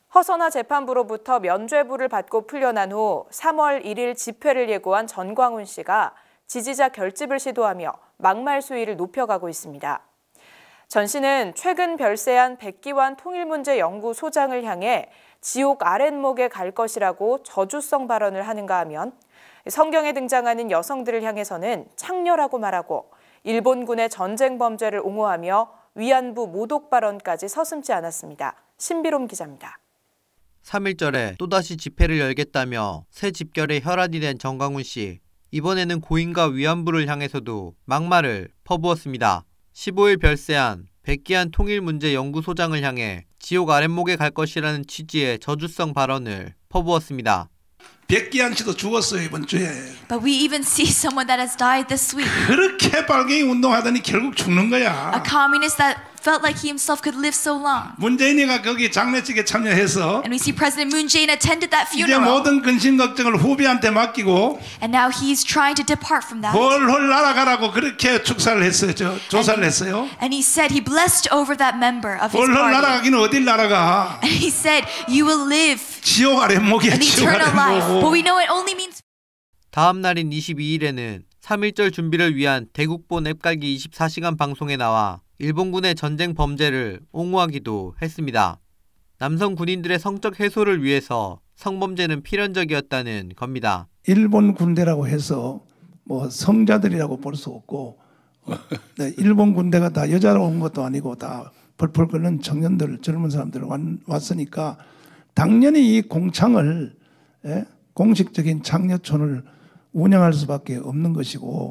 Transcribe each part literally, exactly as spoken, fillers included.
허선화 재판부로부터 면죄부를 받고 풀려난 후 삼월 일일 집회를 예고한 전광훈 씨가 지지자 결집을 시도하며 막말 수위를 높여가고 있습니다. 전 씨는 최근 별세한 백기환 통일문제연구소장을 향해 지옥 아랫목에 갈 것이라고 저주성 발언을 하는가 하면 성경에 등장하는 여성들을 향해서는 창녀라고 말하고 일본군의 전쟁 범죄를 옹호하며 위안부 모독 발언까지 서슴지 않았습니다. 신비롬 기자입니다. 삼일절에 또다시 집회를 열겠다며 새 집결에 혈안이 된 전광훈 씨. 이번에는 고인과 위안부를 향해서도 막말을 퍼부었습니다. 십오일 별세한 백기환 통일문제연구소장을 향해 지옥 아랫목에 갈 것이라는 취지의 저주성 발언을 퍼부었습니다. 백기환 씨도 죽었어요, 이번 주에. But we even see someone that has died this week. 그렇게 빨갱이 운동하더니 결국 죽는 거야. A communist that felt like he himself could live so long. 문재인이가 거기 장례식에 참여해서 And we see President Moon Jae-in attended that 이제 funeral. 모든 근심 걱정을 후배한테 맡기고 And now he's trying to depart from that. 홀홀 날아가라고 그렇게 축사를 했어요. 저, 조사를 했어요. And he said he blessed over that member of his 홀홀 party. 날아가기는 어딜 날아가. And he said you will live 지옥 아랫목이야. an 지옥 eternal life. 아랫목. But we know it only means. 다음 날인 이십이일에는 삼일절 준비를 위한 대국본 앱깔기 이십사시간 방송에 나와 일본군의 전쟁 범죄를 옹호하기도 했습니다. 남성 군인들의 성적 해소를 위해서 성범죄는 필연적이었다는 겁니다. 일본 군대라고 해서 뭐 성자들이라고 볼 수 없고 네, 일본 군대가 다 여자로 온 것도 아니고 다 펄펄 끓는 청년들, 젊은 사람들 왔으니까 당연히 이 공창을 예? 공식적인 창녀촌을 운영할 수밖에 없는 것이고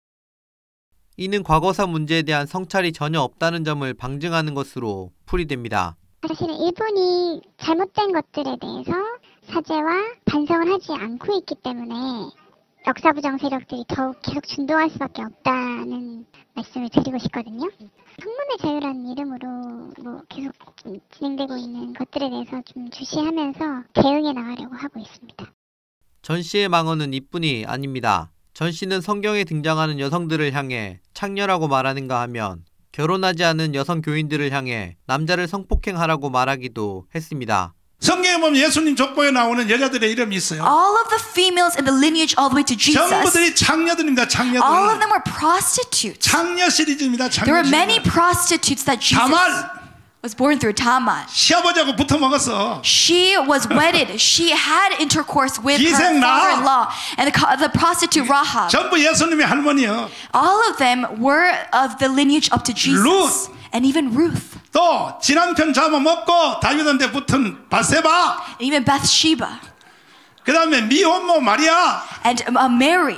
이는 과거사 문제에 대한 성찰이 전혀 없다는 점을 방증하는 것으로 풀이됩니다. 사실은 일본이 잘못된 것들에 대해서 사죄와 반성을 하지 않고 있기 때문에 역사부정 세력들이 더욱 계속 준동할 수밖에 없다는 말씀을 드리고 싶거든요. 학문의 자유라는 이름으로 뭐 계속 진행되고 있는 것들에 대해서 좀 주시하면서 대응해 나가려고 하고 있습니다. 전 씨의 망언은 이뿐이 아닙니다. 전 씨는 성경에 등장하는 여성들을 향해 창녀라고 말하는가 하면 결혼하지 않은 여성 교인들을 향해 남자를 성폭행하라고 말하기도 했습니다. 성경에 보면 예수님 족보에 나오는 여자들의 이름이 있어요. All of the females in the lineage all the way to Jesus. 전부들이 창녀들입니다. 창녀들. All of them were prostitutes. 창녀 시리즈입니다. 창녀 There were 시리즈. many prostitutes that Jesus 다말. was born through. Tamar. 시아버지하고 붙어 먹었어. She was wedded. She had intercourse with her 기생 라. father-in-law and the, the prostitute Rahab. 전부 예수님의 할머니요. All of them were of the lineage up to Jesus. Ruth. And even Ruth. 또 지난편 잡아먹고 다윗한테 붙은 바세바. And even Bathsheba. 그 다음에 미혼모 마리아. And uh, Mary.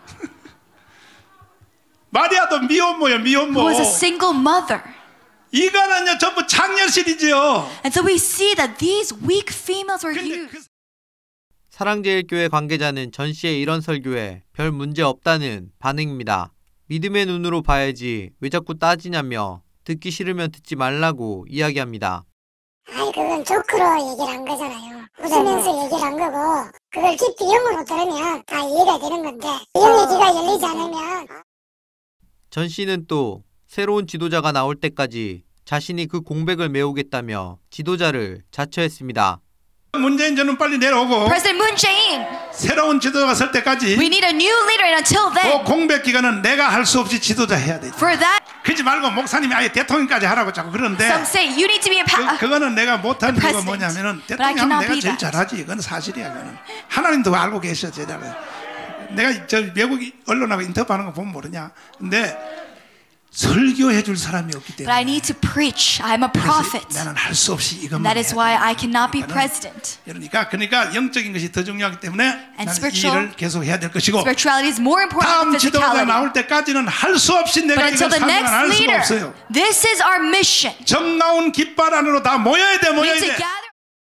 마리아도 미혼모요. 미혼모. Who was a single mother. 이거는요 전부 창녀 시리즈요. And so we see that these weak females were used. 그... 사랑제일교회 관계자는 전 씨의 이런 설교에 별 문제 없다는 반응입니다. 믿음의 눈으로 봐야지 왜 자꾸 따지냐며 듣기 싫으면 듣지 말라고 이야기합니다. 아니 그건 조크로 얘기를 한 거잖아요. 웃으면서 얘기를 한 거고 그걸 깊이 영으로 들으면 다 이해가 되는 건데 영의 귀가 열리지 않으면. 전 씨는 또 새로운 지도자가 나올 때까지 자신이 그 공백을 메우겠다며 지도자를 자처했습니다. 문재인 저는 빨리 내려오고 President Moon Jae-in. 새로운 지도자가 설 때까지 We need a new leader and until then. 그 공백 기간은 내가 할 수 없이 지도자 해야 돼. For that. 그러지 말고 목사님이 아예 대통령까지 하라고 자꾸 그러는데 Some say you need to be a 그, 그거는 내가 못한 이유가 president. 뭐냐면은 But I 대통령 cannot 내가 be 제일 that. 잘하지. 이건 사실이야. 이거는 하나님도 알고 계셔 제자를. 내가 저 외국 언론하고 인터뷰하는 거 보면 모르냐. 근데 설교해 줄 사람이 없기 때문에. But I need to preach. I'm a prophet. 나는 할 수 없이 이것만. That is why I cannot be president. 그러니까 그러니까 영적인 것이 더 중요하기 때문에 나는 이 일을 계속 해야 될 것이고. Spirituality is more important 다음 than 지도자가 physicality. 나올 때까지는 할 수 없이 내가 But 이걸 until the 사명을 next 할 수가 leader, 없어요. this is our mission. 정나온 깃발 안으로 다 모여야 돼, We 모여야 need to 돼. gather.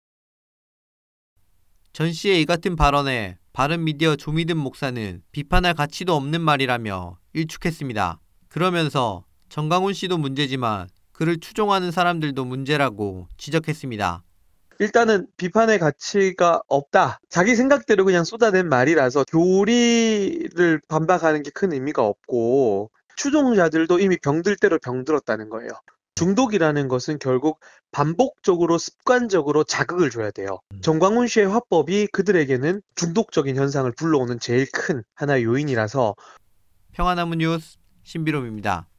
전 씨의 이 같은 발언에 바른미디어 조미든 목사는 비판할 가치도 없는 말이라며 일축했습니다. 그러면서 전광훈 씨도 문제지만 그를 추종하는 사람들도 문제라고 지적했습니다. 일단은 비판의 가치가 없다. 자기 생각대로 그냥 쏟아낸 말이라서 교리를 반박하는 게 큰 의미가 없고 추종자들도 이미 병들 대로 병들었다는 거예요. 중독이라는 것은 결국 반복적으로 습관적으로 자극을 줘야 돼요. 정광훈 씨의 화법이 그들에게는 중독적인 현상을 불러오는 제일 큰 하나의 요인이라서. 평화나무 뉴스 신비롬입니다.